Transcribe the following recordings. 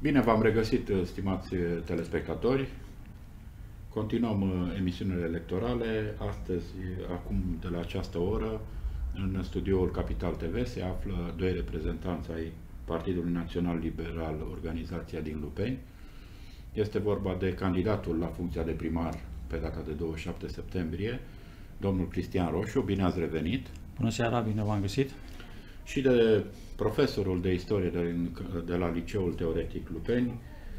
Bine v-am regăsit, stimați telespectatori. Continuăm emisiunile electorale. Astăzi, acum de la această oră, în studioul Kapital TV se află doi reprezentanți ai Partidului Național Liberal, organizația din Lupeni. Este vorba de candidatul la funcția de primar pe data de 27 septembrie, domnul Cristian Roșu. Bine ați revenit! Bună seara, bine v-am găsit! Și de profesorul de istorie de la Liceul Teoretic Lupeni,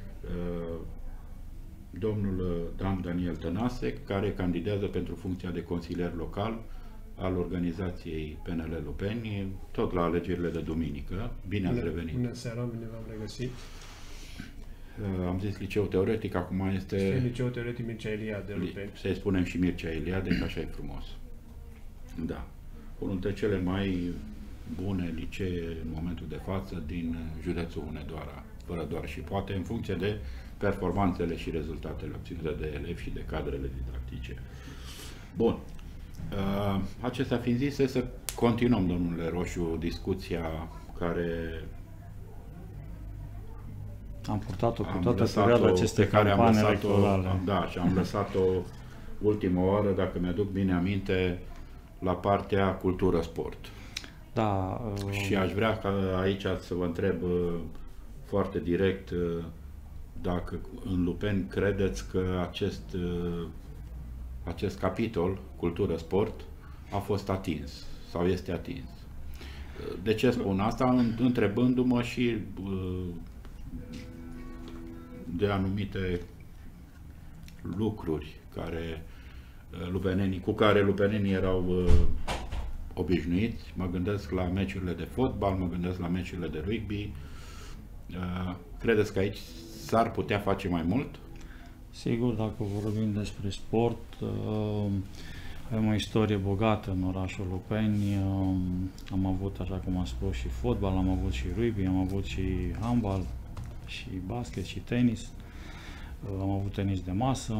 domnul Daniel Tănase, care candidează pentru funcția de consilier local al organizației PNL Lupeni, tot la alegerile de duminică. Bine ați revenit! Bună seara, bine v-am regăsit! Am zis Liceu Teoretic, acum este Liceu Teoretic Mircea Eliade Lupeni. Să-i spunem și Mircea Eliade, că așa e frumos. Da. Unul dintre cele mai bune licee în momentul de față din județul Hunedoara, fără doar și poate, în funcție de performanțele și rezultatele obținute de elevi și de cadrele didactice. Bun. Acestea fiind zise, să continuăm, domnule Roșu, discuția care am purtat-o cu toată perioada acestei campanii electorale. Da, și am lăsat-o ultima oară, dacă mi-aduc bine aminte, la partea cultură-sport. Da. Și aș vrea ca aici să vă întreb foarte direct dacă în Lupeni credeți că acest capitol, cultură-sport, a fost atins sau este atins. De ce spun asta? Întrebându-mă și de anumite lucruri cu care lupenenii erau obișnuiți. Mă gândesc la meciurile de fotbal, mă gândesc la meciurile de rugby. Credeți că aici s-ar putea face mai mult? Sigur, dacă vorbim despre sport, avem o istorie bogată în orașul Lupeni. Am avut, așa cum am spus, și fotbal, am avut și rugby, am avut și handbal, și basket, și tenis. Am avut tenis de masă.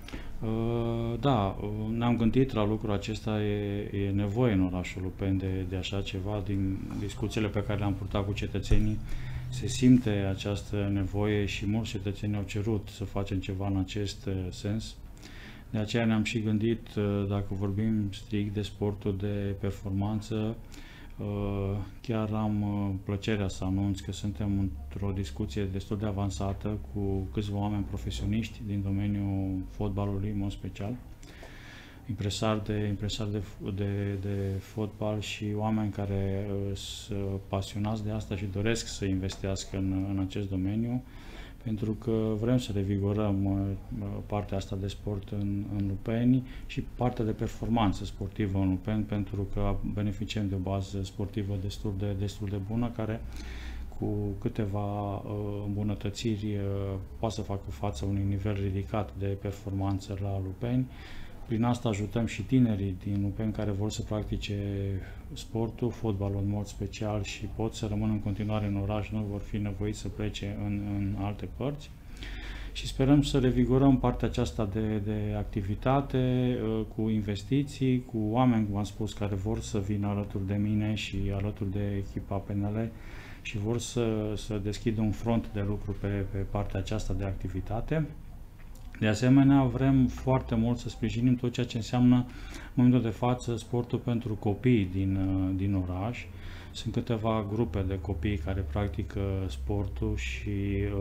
Da, ne-am gândit la lucrul acesta, e nevoie în orașul Lupeni de așa ceva. Din discuțiile pe care le-am purtat cu cetățenii, se simte această nevoie și mulți cetățeni au cerut să facem ceva în acest sens. De aceea ne-am și gândit, dacă vorbim strict de sportul de performanță, chiar am plăcerea să anunț că suntem într-o discuție destul de avansată cu câțiva oameni profesioniști din domeniul fotbalului, în mod special, impresari de fotbal și oameni care sunt pasionați de asta și doresc să investească în acest domeniu, pentru că vrem să revigorăm partea asta de sport în Lupeni și partea de performanță sportivă în Lupeni, pentru că beneficiem de o bază sportivă destul de bună, care cu câteva îmbunătățiri poate să facă față unui nivel ridicat de performanță la Lupeni. Prin asta ajutăm și tinerii din Lupeni care vor să practice sportul, fotbalul în mod special, și pot să rămână în continuare în oraș, nu vor fi nevoiți să plece în alte părți. Și sperăm să revigorăm partea aceasta de activitate cu investiții, cu oameni, cum am spus, care vor să vină alături de mine și alături de echipa PNL și vor să deschidă un front de lucru pe partea aceasta de activitate. De asemenea, vrem foarte mult să sprijinim tot ceea ce înseamnă în momentul de față sportul pentru copii din oraș. Sunt câteva grupe de copii care practică sportul și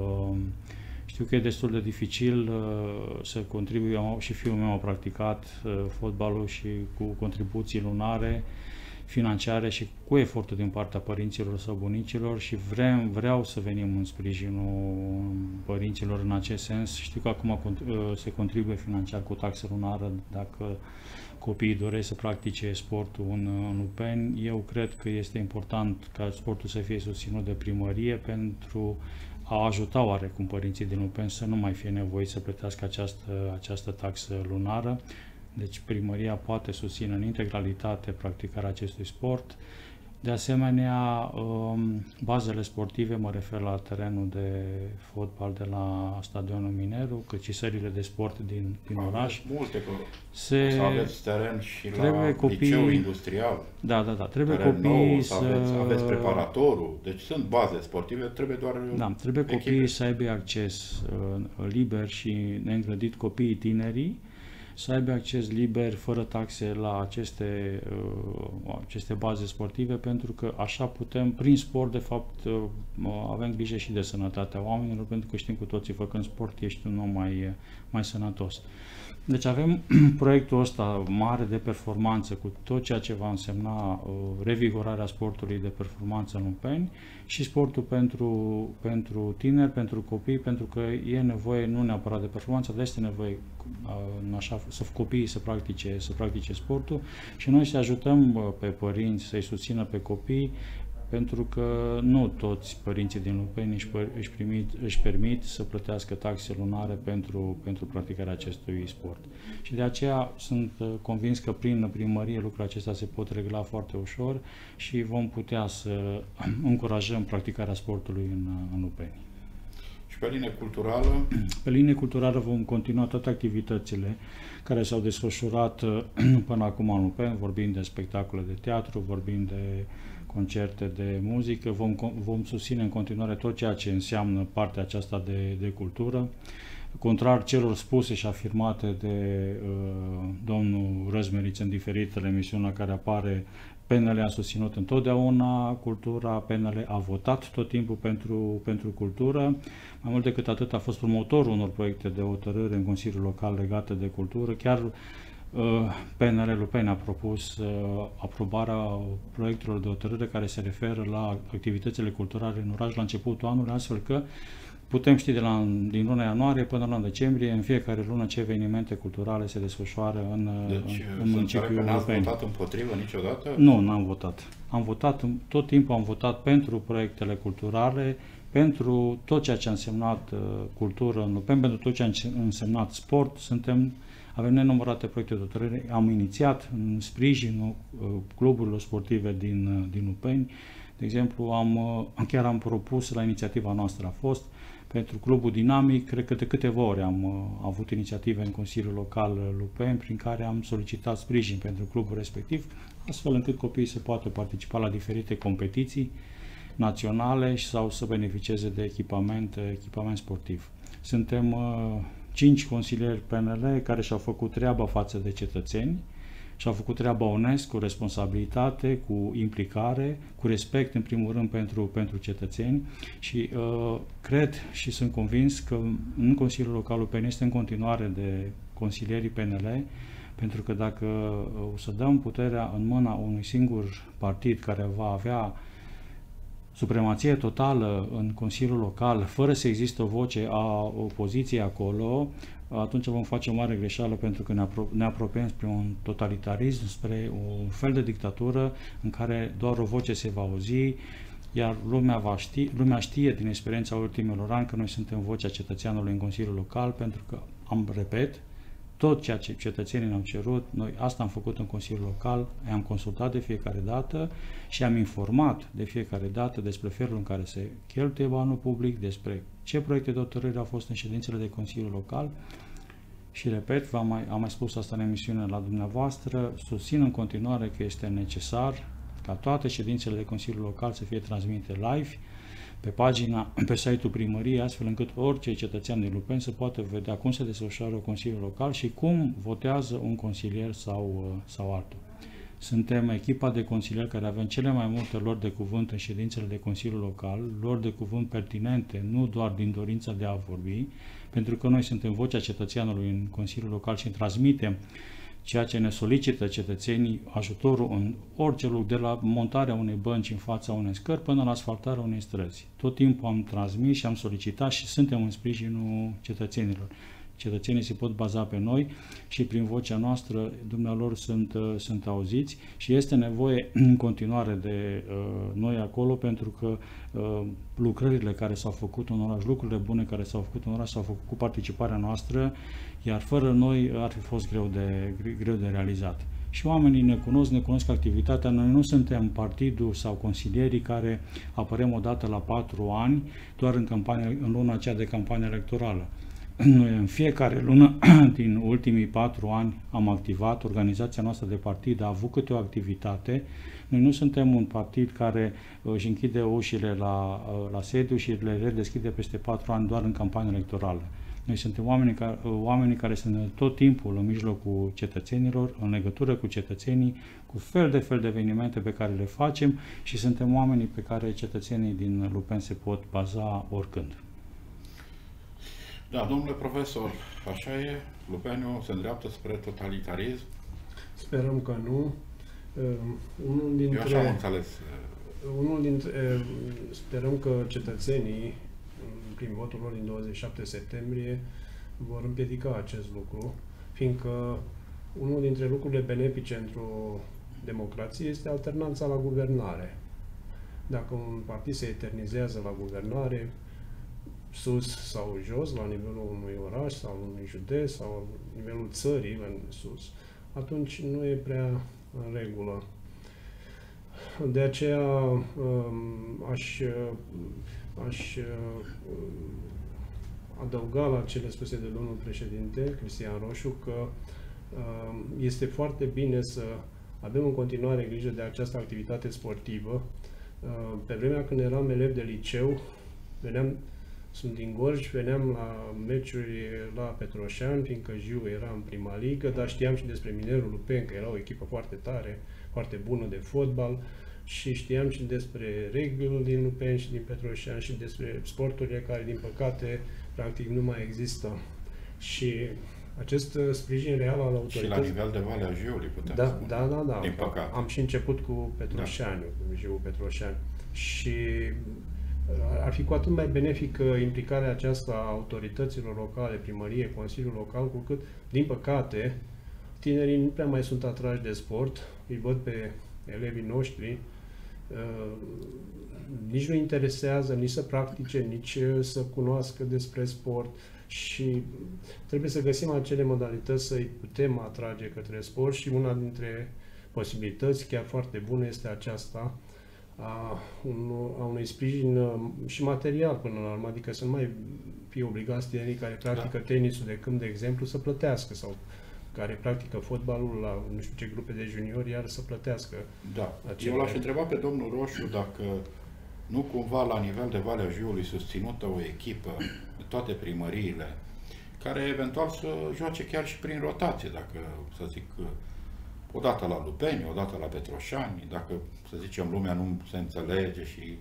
știu că e destul de dificil să contribuie. Și fiul meu a practicat fotbalul și cu contribuții lunare, financiare și cu efortul din partea părinților sau bunicilor, și vreau să venim în sprijinul părinților în acest sens. Știu că acum se contribuie financiar cu taxă lunară dacă copiii doresc să practice sportul în Lupeni. Eu cred că este important ca sportul să fie susținut de primărie pentru a ajuta oarecum părinții din Lupeni să nu mai fie nevoiți să plătească această taxă lunară. Deci primăria poate susține în integralitate practicarea acestui sport. De asemenea, bazele sportive, mă refer la terenul de fotbal de la stadionul Mineru, cât și sările de sport din oraș. Multe, că să aveți teren și la liceu industrial. Da, trebuie copiii aveți preparatorul, deci sunt baze sportive, trebuie doar trebuie copiii să aibă acces liber și neîngrădit, copiii tinerii, să aibă acces liber, fără taxe, la aceste baze sportive, pentru că așa putem, prin sport, de fapt, avem grijă și de sănătatea oamenilor, pentru că știm cu toții, făcând sport, ești un om mai sănătos. Deci avem proiectul ăsta mare de performanță, cu tot ceea ce va însemna revigorarea sportului de performanță în Lupeni și sportul pentru tineri, pentru copii, pentru că e nevoie nu neapărat de performanță, dar este nevoie să copiii să practice sportul și noi să ajutăm pe părinți, să-i susțină pe copii, pentru că nu toți părinții din Lupeni își permit să plătească taxe lunare pentru practicarea acestui sport. Și de aceea sunt convins că prin primărie lucrurile acestea se pot regla foarte ușor și vom putea să încurajăm practicarea sportului în Lupeni. Și pe linie culturală? Pe linie culturală vom continua toate activitățile care s-au desfășurat până acum în Lupeni, vorbind de spectacole de teatru, vorbind de concerte de muzică, vom susține în continuare tot ceea ce înseamnă partea aceasta de cultură. Contrar celor spuse și afirmate de domnul Răzmeriț în diferitele emisiuni la care apare, PNL a susținut întotdeauna cultura, PNL a votat tot timpul pentru cultură. Mai mult decât atât, a fost promotorul unor proiecte de hotărâre în Consiliul Local legate de cultură. Chiar PNL Lupeni a propus aprobarea proiectelor de hotărâre care se referă la activitățile culturale în oraș la începutul anului, astfel că putem ști din luna ianuarie până la decembrie, în fiecare lună, ce evenimente culturale se desfășoară în municipiul Lupeni. N-ați votat împotrivă niciodată? Nu, n-am votat. Tot timpul am votat pentru proiectele culturale, pentru tot ceea ce a însemnat cultură în Lupeni, pentru tot ce a însemnat sport. Avem nenumărate proiecte de hotărâre, am inițiat în sprijinul cluburilor sportive din Lupeni. De exemplu, chiar am propus, la inițiativa noastră a fost, pentru clubul Dinamic, cred că de câteva ori am avut inițiative în Consiliul Local Lupeni, prin care am solicitat sprijin pentru clubul respectiv, astfel încât copiii să poată participa la diferite competiții naționale sau să beneficieze de echipament sportiv. Suntem 5 consilieri PNL care și-au făcut treaba față de cetățeni, și-au făcut treaba onest, cu responsabilitate, cu implicare, cu respect, în primul rând, pentru cetățeni și cred și sunt convins că în Consiliul Local Lupeni este în continuare de consilierii PNL, pentru că dacă o să dăm puterea în mâna unui singur partid care va avea supremație totală în Consiliul Local, fără să existe o voce a opoziției acolo, atunci vom face o mare greșeală, pentru că ne apropiem spre un totalitarism, spre un fel de dictatură în care doar o voce se va auzi, iar lumea știe din experiența ultimilor ani că noi suntem vocea cetățeanului în Consiliul Local, pentru că, repet, tot ceea ce cetățenii ne-au cerut, noi asta am făcut în Consiliul Local, am consultat de fiecare dată și am informat de fiecare dată despre felul în care se cheltuie banul public, despre ce proiecte de hotărâre au fost în ședințele de Consiliul Local și, repet, am mai spus asta în emisiune la dumneavoastră, susțin în continuare că este necesar ca toate ședințele de Consiliul Local să fie transmite live pe site-ul primăriei, astfel încât orice cetățean din Lupeni să poată vedea cum se desfășoară Consiliul Local și cum votează un consilier sau altul. Suntem echipa de consilieri care avem cele mai multe lor de cuvânt în ședințele de Consiliul Local, lor de cuvânt pertinente, nu doar din dorința de a vorbi, pentru că noi suntem vocea cetățeanului în Consiliul Local și transmitem ceea ce ne solicită cetățenii, ajutorul în orice loc, de la montarea unei bănci în fața unei scări până la asfaltarea unei străzi. Tot timpul am transmis și am solicitat și suntem în sprijinul cetățenilor. Cetățenii se pot baza pe noi și prin vocea noastră dumnealor sunt auziți și este nevoie în continuare de noi acolo, pentru că lucrările care s-au făcut în oraș, lucrurile bune care s-au făcut în oraș s-au făcut cu participarea noastră, iar fără noi ar fi fost greu de realizat. și oamenii ne cunosc activitatea. Noi nu suntem partidul sau consilierii care apărăm o dată la 4 ani, doar în luna aceea de campanie electorală. Noi în fiecare lună din ultimii 4 ani am activat, organizația noastră de partid a avut câte o activitate. Noi nu suntem un partid care își închide ușile la sediu și le redeschide peste 4 ani doar în campanie electorală. Noi suntem oamenii care sunt tot timpul în mijlocul cetățenilor, în legătură cu cetățenii, cu fel de evenimente pe care le facem și suntem oamenii pe care cetățenii din Lupeni se pot baza oricând. Da, domnule profesor, așa e? Lupeniul se îndreaptă spre totalitarism? Sperăm că nu. Eu așa am înțeles. Sperăm că cetățenii, prin votul lor din 27 septembrie, vor împiedica acest lucru, fiindcă unul dintre lucrurile benefice într-o democrație este alternanța la guvernare. Dacă un partid se eternizează la guvernare, sus sau jos, la nivelul unui oraș sau unui județ sau la nivelul țării, la sus, atunci nu e prea în regulă. De aceea aș adăuga la cele spuse de domnul președinte, Cristian Roșu, că este foarte bine să avem în continuare grijă de această activitate sportivă. Pe vremea când eram elev de liceu, sunt din Gorj, veneam la meciuri la Petroșani, fiindcă Jiu era în prima ligă, dar știam și despre Minerul Lupeni, că era o echipă foarte tare, foarte bună de fotbal, și știam și despre Regbiul din Lupeni și din Petroșani și despre sporturile care, din păcate, practic nu mai există. Și acest sprijin real al autorității... Și la nivel de Valea Jiului, putem spune. Da. Din păcate. Am și început cu Petroșani, cu Jiul Petroșani. Și ar fi cu atât mai benefică implicarea aceasta a autorităților locale, primărie, Consiliul Local, cu cât, din păcate, tinerii nu prea mai sunt atrași de sport. Îi văd pe elevii noștri, nici nu interesează, nici să practice, nici să cunoască despre sport și trebuie să găsim acele modalități să-i putem atrage către sport și una dintre posibilități chiar foarte bună este aceasta a unui sprijin și material până la urmă, adică să nu mai fie obligați tinerii care practică tenisul de câmp, de exemplu, să plătească sau care practică fotbalul la nu știu ce grupe de juniori, iar să plătească. Da. Eu l-aș întreba pe domnul Roșu dacă nu cumva la nivel de Valea Jiului susținută o echipă, toate primăriile, care eventual să joace chiar și prin rotație, dacă, să zic, odată la Lupeni, odată la Petroșani, dacă, să zicem, lumea nu se înțelege și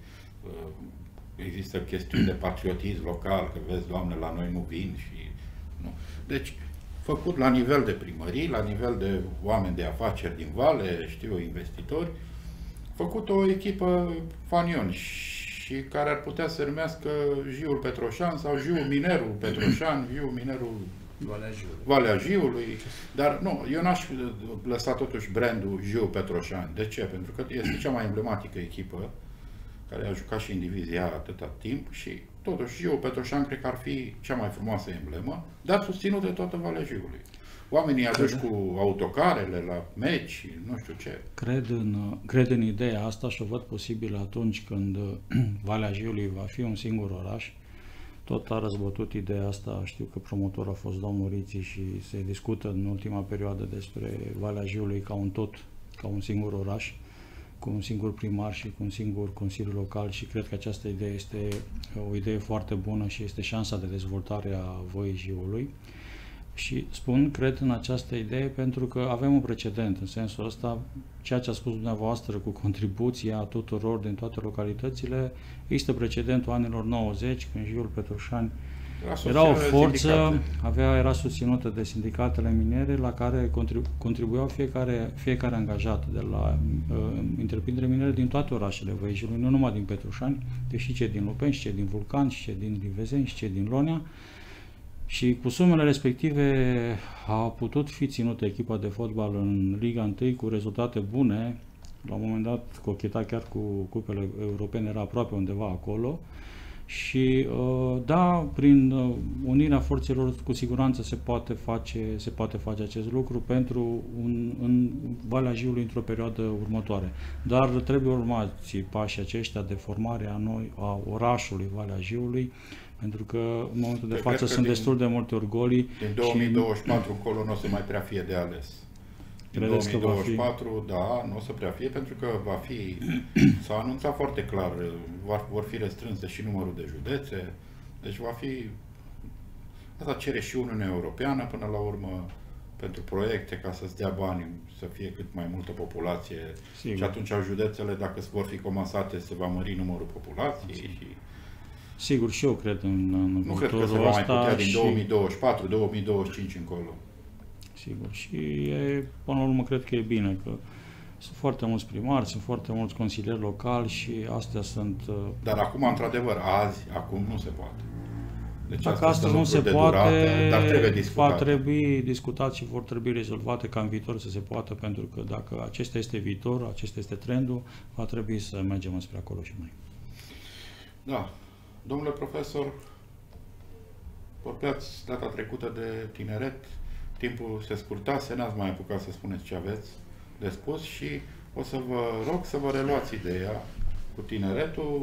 există chestiuni de patriotism local, că vezi, Doamne, la noi nu vin și... Nu. Deci, făcut la nivel de primării, la nivel de oameni de afaceri din Vale, știu, investitori, făcut o echipă fanion și care ar putea să se numească Jiul Petroșan sau Jiul Minerul Petroșan, Jiul Minerul Valea Jiului. Dar nu, eu n-aș lăsa totuși brandul Jiul Petroșan. De ce? Pentru că este cea mai emblematică echipă care a jucat și în divizia atâta timp și totuși Jiul Petroșan cred că ar fi cea mai frumoasă emblemă, dar susținut de toată Valea Jiului. Oamenii aduși cu autocarele la meci, nu știu ce. Cred în ideea asta și o văd posibil atunci când Valea Jiului va fi un singur oraș. Tot a răzbătut ideea asta, știu că promotor a fost domnul Riții și se discută în ultima perioadă despre Valea Jiului ca un tot, ca un singur oraș, cu un singur primar și cu un singur consiliu local și cred că această idee este o idee foarte bună și este șansa de dezvoltare a Voii Jiului. Și cred în această idee pentru că avem un precedent în sensul ăsta, ceea ce a spus dumneavoastră cu contribuția tuturor din toate localitățile, există precedentul anilor 90 când Jiul Petroșani era o forță, era susținută de sindicatele minere la care contribuiau fiecare angajat de la întreprindere minere din toate orașele Voii Jiului, nu numai din Petroșani, deși cei din Lupeni, și cei din Vulcan, și cei din Livezeni, și cei din Lonea. Și cu sumele respective a putut fi ținută echipa de fotbal în Liga 1 cu rezultate bune. La un moment dat cocheta chiar cu cupele europene, era aproape undeva acolo. și da, prin unirea forțelor cu siguranță se poate face acest lucru pentru în Valea Jiului într-o perioadă următoare. Dar trebuie urmați pașii aceștia de formare a orașului Valea Jiului, pentru că în momentul de față sunt destul de multe orgolii. Din 2024 încolo nu o să mai prea fie de ales. În 2024, da, nu o să prea fie, pentru că s-a anunțat foarte clar, vor fi restrânse și numărul de județe, deci va fi, asta cere și Uniunea Europeană până la urmă, pentru proiecte, ca să-ți dea bani, să fie cât mai multă populație. Sigur. Și atunci județele, dacă vor fi comasate, se va mări numărul populației. Și... Sigur, și eu cred în nu cred că se va mai putea din 2024, 2025 încolo. Sigur, și până la urmă cred că e bine că sunt foarte mulți primari, sunt foarte mulți consilieri locali și astea sunt... Dar acum, într-adevăr, acum nu se poate. Deci dacă astăzi nu se poate, dar trebuie discutat. Va trebui discutat și vor trebui rezolvate ca în viitor să se poată, pentru că dacă acesta este viitor, acesta este trendul, va trebui să mergem înspre acolo și noi. Da. Domnule profesor, vorbeați data trecută de tineret, timpul se scurtase, n-ați mai apucat să spuneți ce aveți de spus și o să vă rog să vă reluați ideea cu tineretul.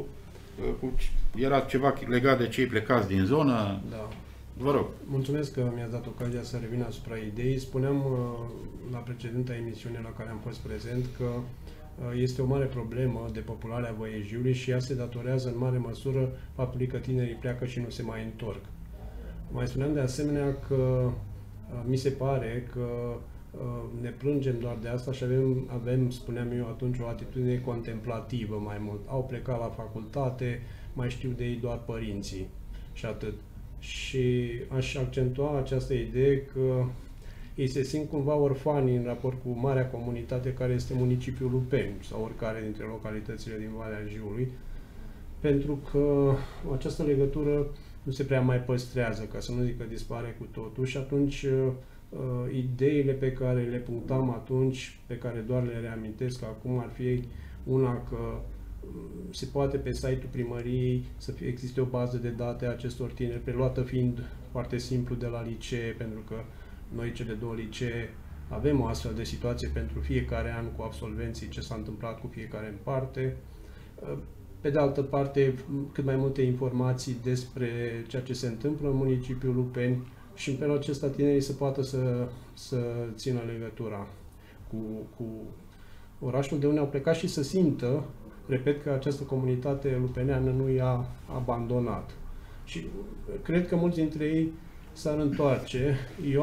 Era ceva legat de cei plecați din zonă. Da. Vă rog. Mulțumesc că mi-ați dat ocazia să revin asupra ideii. Spuneam la precedenta emisiune la care am fost prezent că este o mare problemă depopularea Văii Jiului și ea se datorează în mare măsură faptului că tinerii pleacă și nu se mai întorc. Mai spuneam de asemenea că mi se pare că ne plângem doar de asta și avem, spuneam eu atunci, o atitudine contemplativă mai mult. Au plecat la facultate, mai știu de ei doar părinții și atât. Și aș accentua această idee că ei se simt cumva orfani în raport cu marea comunitate care este municipiul Lupeni sau oricare dintre localitățile din Valea Jiului, pentru că această legătură nu se prea mai păstrează, ca să nu zic că dispare cu totul, și atunci ideile pe care le punctam atunci, pe care doar le reamintesc acum, ar fi una că se poate pe site-ul primăriei să existe o bază de date a acestor tineri, preluată fiind foarte simplu de la licee, pentru că noi cele două licee avem o astfel de situație pentru fiecare an cu absolvenții, ce s-a întâmplat cu fiecare în parte. Pe de altă parte, cât mai multe informații despre ceea ce se întâmplă în municipiul Lupeni și în felul acesta tinerii să poată să țină legătura cu orașul de unde au plecat și să simtă, repet, că această comunitate lupeneană nu i-a abandonat. Și cred că mulți dintre ei s-ar întoarce. Eu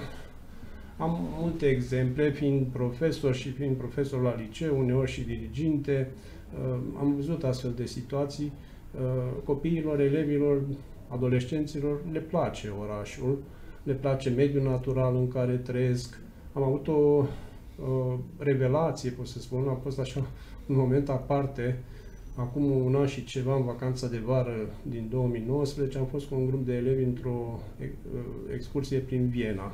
am multe exemple, fiind profesor și fiind profesor la liceu, uneori și diriginte, am văzut astfel de situații. Copiilor, elevilor, adolescenților le place orașul, le place mediul natural în care trăiesc. Am avut o revelație, pot să spun, a fost așa un moment aparte. Acum un an și ceva, în vacanța de vară din 2019, am fost cu un grup de elevi într-o excursie prin Viena.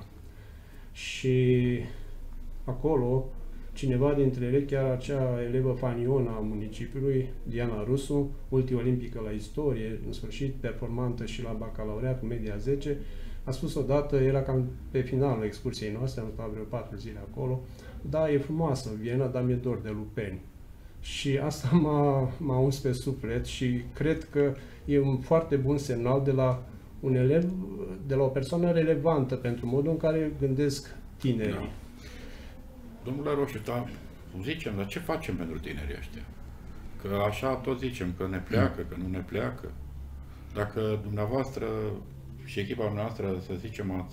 Și acolo, cineva dintre ele, chiar acea elevă fanionă a municipiului, Diana Roșu, multiolimpică la istorie, în sfârșit performantă și la bacalaureat cu media 10, a spus odată, era cam pe finalul excursiei noastre, am stat vreo 4 zile acolo, da, e frumoasă Viena, dar mi-e dor de Lupeni. Și asta m-a uns pe suflet și cred că e un foarte bun semnal de la un elev, de la o persoană relevantă pentru modul în care gândesc tinerii. Da. Domnule Roșu, zicem, dar ce facem pentru tinerii ăștia? Că așa tot zicem, că ne pleacă, că nu ne pleacă. Dacă dumneavoastră și echipa noastră, să zicem,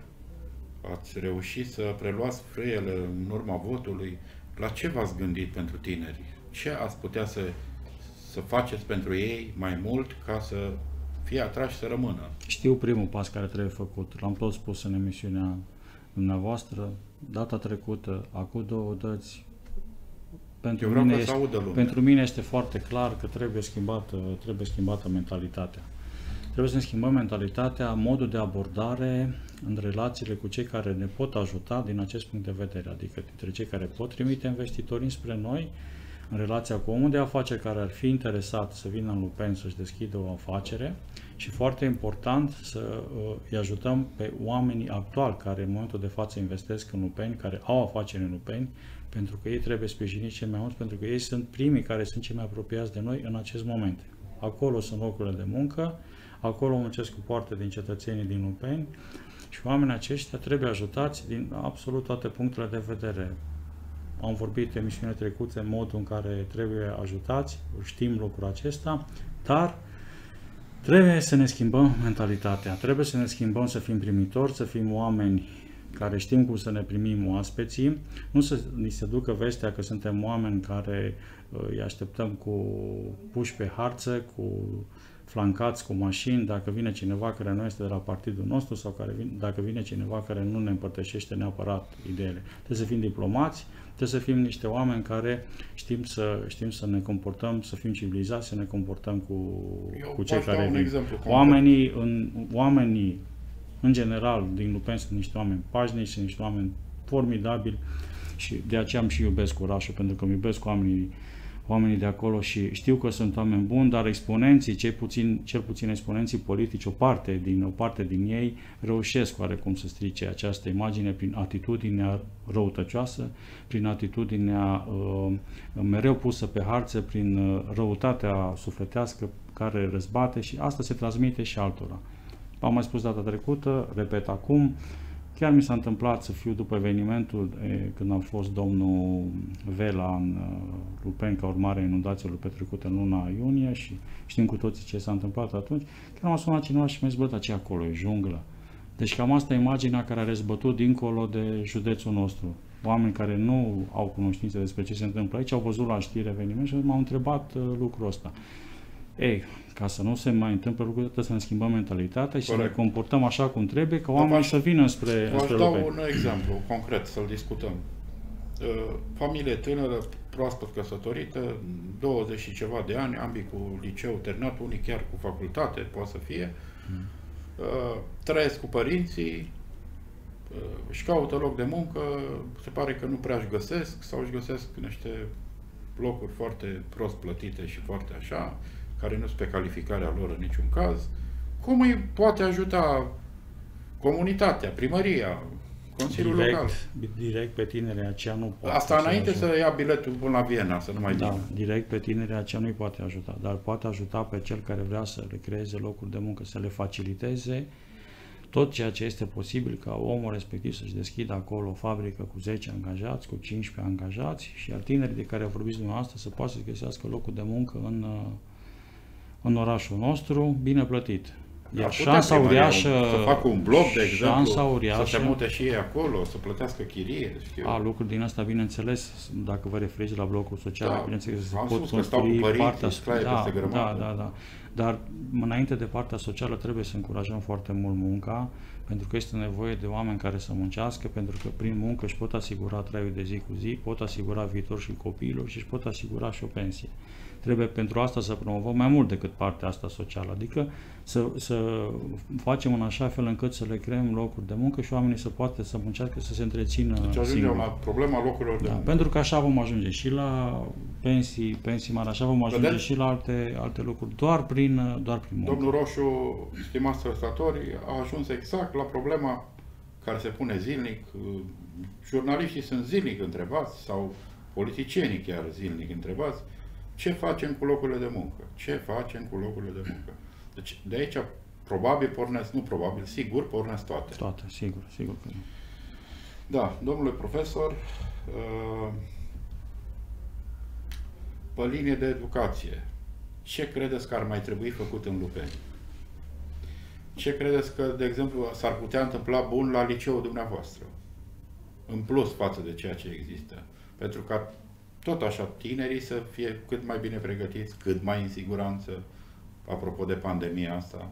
ați reușit să preluați frâiele în urma votului, la ce v-ați gândit pentru tineri? Ce ați putea să faceți pentru ei mai mult ca să fie atrași să rămână? Știu primul pas care trebuie făcut. L-am tot spus în emisiunea dumneavoastră, data trecută, acum 2 dăți. Pentru mine este foarte clar că trebuie schimbată mentalitatea. Trebuie să ne schimbăm mentalitatea, modul de abordare în relațiile cu cei care ne pot ajuta din acest punct de vedere, adică dintre cei care pot trimite investitori înspre noi, în relația cu omul de afaceri care ar fi interesat să vină în Lupeni să-și deschidă o afacere și foarte important să îi ajutăm pe oamenii actuali care în momentul de față investesc în Lupeni, care au afaceri în Lupeni, pentru că ei trebuie sprijiniți cel mai mult, pentru că ei sunt primii care sunt cei mai apropiați de noi în acest moment. Acolo sunt locurile de muncă, acolo muncesc cu foarte din cetățenii din Lupeni și oamenii aceștia trebuie ajutați din absolut toate punctele de vedere. Am vorbit emisiunile trecute în modul în care trebuie ajutați, știm lucrul acesta, dar trebuie să ne schimbăm mentalitatea, trebuie să ne schimbăm, să fim primitori, să fim oameni care știm cum să ne primim oaspeții, nu să ni se ducă vestea că suntem oameni care îi așteptăm cu puși pe harță, cu flancați cu mașini, dacă vine cineva care nu este de la partidul nostru sau dacă vine cineva care nu ne împărtășește neapărat ideile. Trebuie să fim diplomați, trebuie să fim niște oameni care știm să ne comportăm, să fim civilizați, să ne comportăm cu cei care vin. Oamenii în general din Lupeni sunt niște oameni pașnici, sunt niște oameni formidabili și de aceea îmi și iubesc orașul, pentru că îmi iubesc oamenii de acolo și știu că sunt oameni buni, dar exponenții, cel puțin exponenții politici, o parte din ei reușesc oarecum să strice această imagine prin atitudinea răutăcioasă, prin atitudinea mereu pusă pe harță, prin răutatea sufletească care răzbate și asta se transmite și altora. Am mai spus data trecută, repet acum, chiar mi s-a întâmplat să fiu după evenimentul când a fost domnul Vela în Lupeni ca urmare a inundațiilor petrecute în luna iunie și știm cu toții ce s-a întâmplat atunci. Chiar m-a sunat cineva și mi-a zis, bă, dar ce acolo e junglă? Deci cam asta e imaginea care a răzbătut dincolo de județul nostru. Oameni care nu au cunoștințe despre ce se întâmplă aici, au văzut la știri eveniment și m-au întrebat lucrul ăsta. Ei, ca să nu se mai întâmple lucrurile, trebuie să ne schimbăm mentalitatea și să ne comportăm așa cum trebuie, ca oamenii să vină spre Vă dau un exemplu concret, să-l discutăm. Familie tânără, proaspăt căsătorită, 20 și ceva de ani, ambii cu liceu terminat, unii chiar cu facultate, poate să fie, trăiesc cu părinții, își caută loc de muncă, se pare că nu prea își găsesc sau își găsesc niște locuri foarte prost plătite și foarte așa, care nu sunt pe calificarea lor în niciun caz. Cum îi poate ajuta comunitatea, primăria, Consiliul Local? Direct pe tinerii aceia nu poate. Asta înainte să ia biletul până la Viena, să nu mai vină. Direct pe tinerii aceia nu-i poate ajuta, dar poate ajuta pe cel care vrea să le creeze locuri de muncă, să le faciliteze tot ceea ce este posibil ca omul respectiv să-și deschidă acolo o fabrică cu 10 angajați, cu 15 angajați și iar tinerii de care vorbiți dumneavoastră să poată să găsească locul de muncă în orașul nostru, bine plătit. Iar șansa uriașă... Să facă un bloc, de exemplu, uriașă, să se mute și ei acolo, să plătească chirie. Lucruri din asta, bineînțeles, dacă vă referiți la blocul social, bineînțeles, se pot construi partea... Da. Dar înainte de partea socială trebuie să încurajăm foarte mult munca, pentru că este nevoie de oameni care să muncească, pentru că prin muncă își pot asigura traiul de zi cu zi, pot asigura viitor și copiilor și își pot asigura și o pensie. Trebuie pentru asta să promovăm mai mult decât partea asta socială, adică să facem în așa fel încât să le creăm locuri de muncă și oamenii să poată să muncească, să se întrețină singuri. Deci ajungem la problema locurilor de muncă. Pentru că așa vom ajunge și la pensii mari, așa vom ajunge și la alte lucruri, doar prin muncă. Domnul Roșu, stimați telespectatori, a ajuns exact la problema care se pune zilnic. Jurnaliștii sunt zilnic întrebați sau politicienii chiar zilnic întrebați. Ce facem cu locurile de muncă? Ce facem cu locurile de muncă? Deci de aici probabil pornesc, nu probabil, sigur pornesc toate. Toate, sigur că nu. Da, domnule profesor, pe linie de educație, ce credeți că ar mai trebui făcut în Lupeni? Ce credeți că, de exemplu, s-ar putea întâmpla bun la liceul dumneavoastră? În plus față de ceea ce există. Pentru ca tot așa tinerii să fie cât mai bine pregătiți, cât mai în siguranță, apropo de pandemia asta.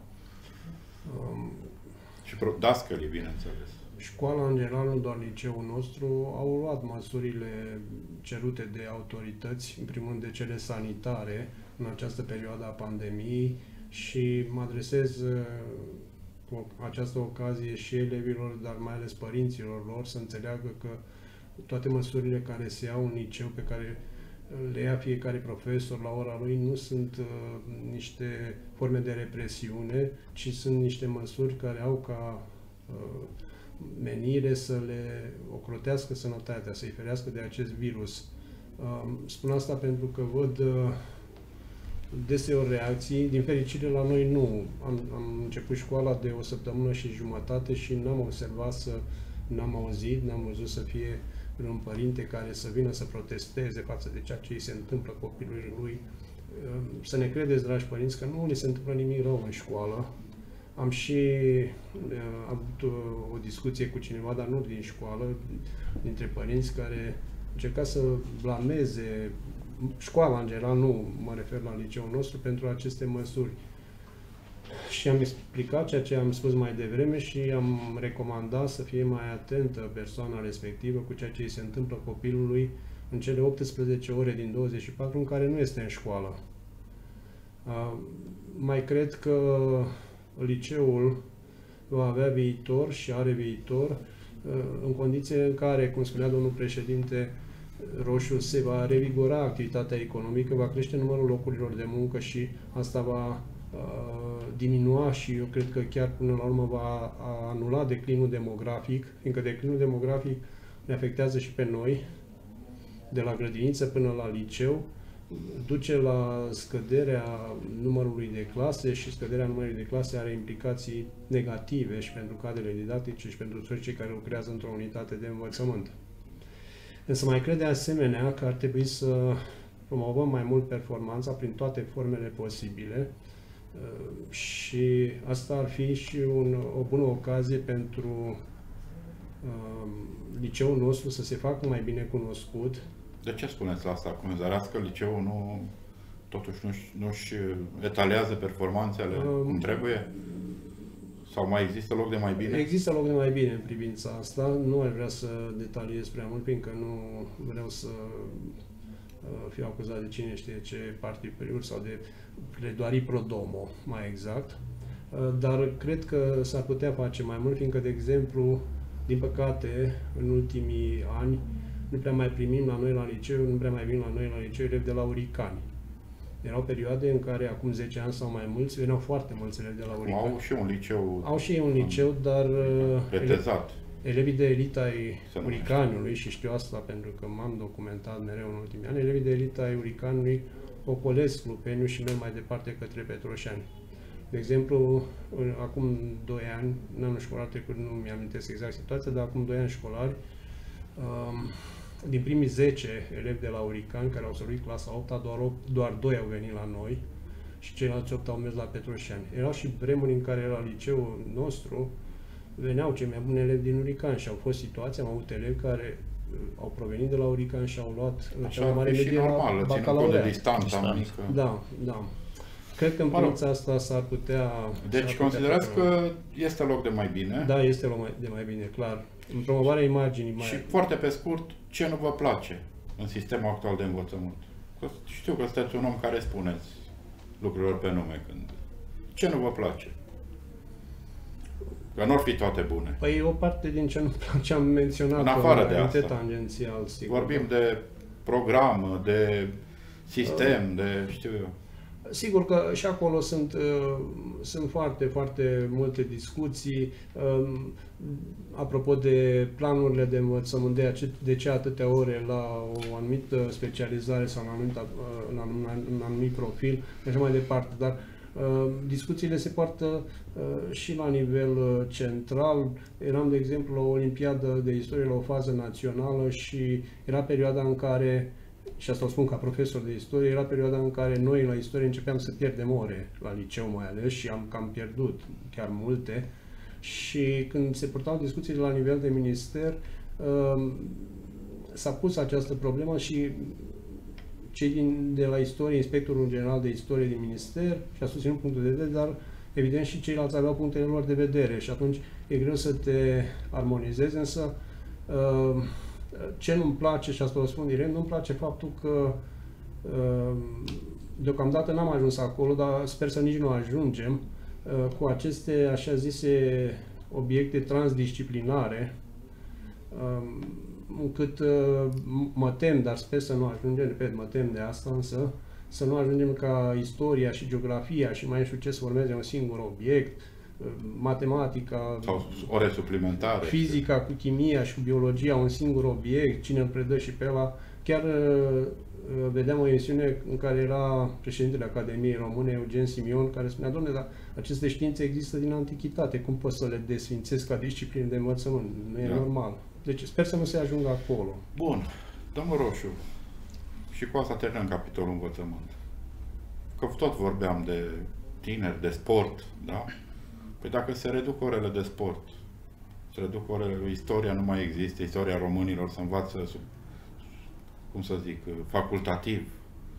Și dascălii, bineînțeles. Școala, în general, nu doar liceul nostru, au luat măsurile cerute de autorități, în primul rând de cele sanitare, în această perioadă a pandemiei și mă adresez cu această ocazie și elevilor, dar mai ales părinților lor, să înțeleagă că toate măsurile care se iau în liceu, pe care le ia fiecare profesor la ora lui nu sunt niște forme de represiune, ci sunt niște măsuri care au ca menire să le ocrotească sănătatea, să-i ferească de acest virus. Spun asta pentru că văd deseori reacții. Din fericire la noi nu. Am început școala de o săptămână și jumătate și n-am observat, n-am auzit, n-am văzut să fie un părinte care să vină să protesteze față de ceea ce îi se întâmplă copilului lui. Să ne credeți, dragi părinți, că nu li se întâmplă nimic rău în școală. Am și avut o discuție cu cineva, dar nu din școală, dintre părinți care încerca să blameze școala în general, nu mă refer la liceul nostru, pentru aceste măsuri. Și am explicat ceea ce am spus mai devreme și am recomandat să fie mai atentă persoana respectivă cu ceea ce îi se întâmplă copilului în cele 18 ore din 24 în care nu este în școală. Mai cred că liceul va avea viitor și are viitor în condiții în care, cum spunea domnul președinte Roșu, se va revigora activitatea economică, va crește numărul locurilor de muncă și asta va diminua și eu cred că chiar până la urmă va anula declinul demografic, fiindcă declinul demografic ne afectează și pe noi, de la grădiniță până la liceu, duce la scăderea numărului de clase și scăderea numărului de clase are implicații negative și pentru cadrele didactice și pentru toți cei care lucrează într-o unitate de învățământ. Însă mai cred de asemenea că ar trebui să promovăm mai mult performanța prin toate formele posibile și asta ar fi și o bună ocazie pentru liceul nostru să se facă mai bine cunoscut. De ce spuneți la asta? Considerați că liceul totuși nu-și etalează performanțele cum trebuie? Sau mai există loc de mai bine? Există loc de mai bine în privința asta. Nu aș vrea să detaliez prea mult, fiindcă nu vreau să fiu acuzat de cine știe ce partipriuri sau de pledoarii pro domo, mai exact. Dar cred că s-ar putea face mai mult, fiindcă, de exemplu, din păcate, în ultimii ani, nu prea mai primim la noi la liceu, nu prea mai vin la noi la liceu elevi de la Uricani. Erau perioade în care, acum 10 ani sau mai mulți, veneau foarte mulți elevi de la Uricani. Au și un liceu. Au și un liceu, dar pretezat. Elevii de elită ai Uricaniului, și știu asta pentru că m-am documentat mereu în ultimii ani, elevii de elită ai Uricaniului ocolesc Lupeniu și merg mai departe către Petroșani. De exemplu, acum 2 ani, în anul școlar trecut, nu mi-amintesc exact situația, dar acum 2 ani școlari, din primii 10 elevi de la Uricani care au săruit clasa 8-a, doar 2 au venit la noi și ceilalți 8 au mers la Petroșani. Erau și vremuri în care la liceul nostru veneau cei mai buni elevi din Uricani și au fost situații, am avut elevi care au provenit de la Uricani și au luat cea mai mare medie la bacalaureat. De distanța mică. Da, da. Cred că în privința asta s-ar putea... Deci considerați că este loc de mai bine? Da, este loc de mai bine, clar. În promovarea imaginii. Și foarte pe scurt, ce nu vă place în sistemul actual de învățământ? Că știu că sunteți un om care spuneți lucrurilor pe nume. Ce nu vă place? Că nu ar fi toate bune. Păi o parte din ce nu place am menționat. În afară de asta. Tangențial, sigur. Vorbim de program, de sistem, de știu eu. Sigur că și acolo sunt foarte, foarte multe discuții. Apropo de planurile de învățământ, de ce atâtea ore la o anumită specializare sau un anumit profil, și așa mai departe. Dar discuțiile se poartă și la nivel central. Eram, de exemplu, la o olimpiadă de istorie, la o fază națională și era perioada în care, și asta o spun ca profesor de istorie, era perioada în care noi la istorie începeam să pierdem ore, la liceu mai ales, și am cam pierdut chiar multe. Și când se purtau discuțiile la nivel de minister, s-a pus această problemă și cei de la istorie, inspectorul general de istorie din minister, și-a susținut punctul de vedere, dar evident și ceilalți aveau punctele lor de vedere și atunci e greu să te armonizezi, însă ce nu-mi place, și asta o spun direct, nu-mi place faptul că deocamdată n-am ajuns acolo, dar sper să nici nu ajungem cu aceste, așa zise, obiecte transdisciplinare. încât mă tem, dar sper să nu ajungem, repet, mă tem de asta, însă să nu ajungem ca istoria și geografia și mai știu ce să formeze un singur obiect, matematica, sau ore suplimentare, fizica cu chimia și cu biologia, un singur obiect, cine îl predă și pe ăla. Chiar vedeam o emisiune în care era președintele Academiei Române, Eugen Simion, care spunea: dom'le, dar aceste științe există din antichitate, cum poți să le desfințezi ca discipline de învățământ? Nu e normal. Deci sper să nu se ajungă acolo. Bun. Domnul Roșu, și cu asta terminăm capitolul învățământ. Că tot vorbeam de tineri, de sport, da? Păi dacă se reduc orele de sport, se reduc orele, istoria nu mai există, istoria românilor se învață sub, cum să zic, facultativ,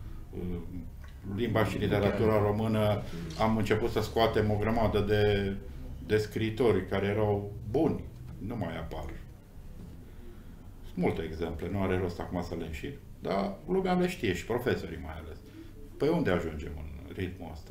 limba și literatura română, am început să scoatem o grămadă de scriitori care erau buni, nu mai apar. Sunt multe exemple, nu are rost acum să le înșir, dar lumea le știe și profesorii mai ales. Păi unde ajungem în ritmul ăsta?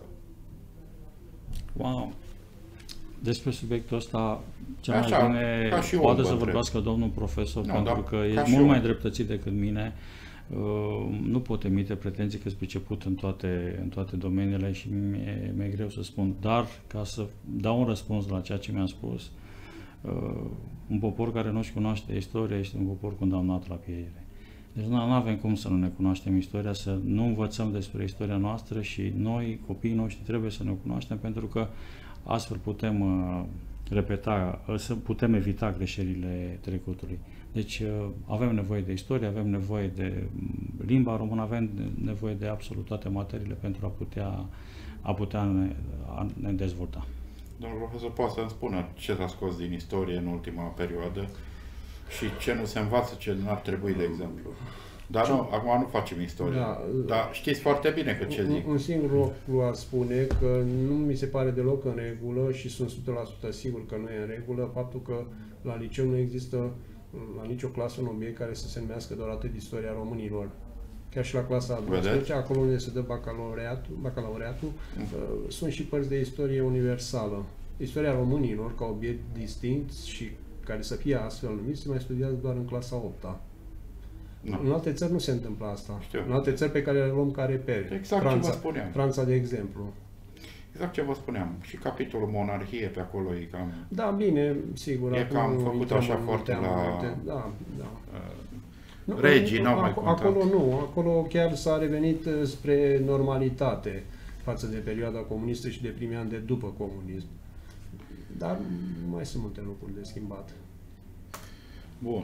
Wow! Despre subiectul ăsta, cel Așa, mai bine poate să vorbească domnul profesor, pentru că e mult mai dreptățit decât mine. Nu pot emite pretenții că sunt priceput în toate domeniile și mi-e greu să spun, dar ca să dau un răspuns la ceea ce mi-a spus, un popor care nu-și cunoaște istoria este un popor condamnat la pieiere. Deci nu avem cum să nu ne cunoaștem istoria, să nu învățăm despre istoria noastră și noi, copiii noștri, trebuie să ne cunoaștem, pentru că astfel putem putem evita greșelile trecutului. Deci avem nevoie de istorie, avem nevoie de limba română, avem nevoie de absolut toate materiile pentru a putea ne dezvolta. Domnul profesor, poate să-mi spună ce s-a scos din istorie în ultima perioadă și ce nu se învață, ce nu ar trebui, de exemplu. Dar nu, acum nu facem istorie. Da, dar știți foarte bine că ce zic. Un singur lucru ar spune că nu mi se pare deloc în regulă și sunt 100% sigur că nu e în regulă faptul că la liceu nu există la nicio clasă un obiect care să se numească doar atât istoria românilor. Chiar și la clasa a 12, acolo unde se dă bacalaureatul, sunt și părți de istorie universală. Istoria românilor, ca obiect distinct și care să fie astfel numit, se mai studiază doar în clasa 8-a. No. În alte țări nu se întâmplă asta. Știu. În alte țări pe care le luăm ca repere. Exact Franța, ce vă spuneam. Franța, de exemplu. Exact ce vă spuneam. Și capitolul monarhie pe acolo e cam... Da, bine, sigur. E cam făcut așa foarte la... Da. Regii n-au mai contat. Acolo nu. Acolo chiar s-a revenit spre normalitate față de perioada comunistă și de primii ani de după comunism. Dar mai sunt multe lucruri de schimbat. Bun.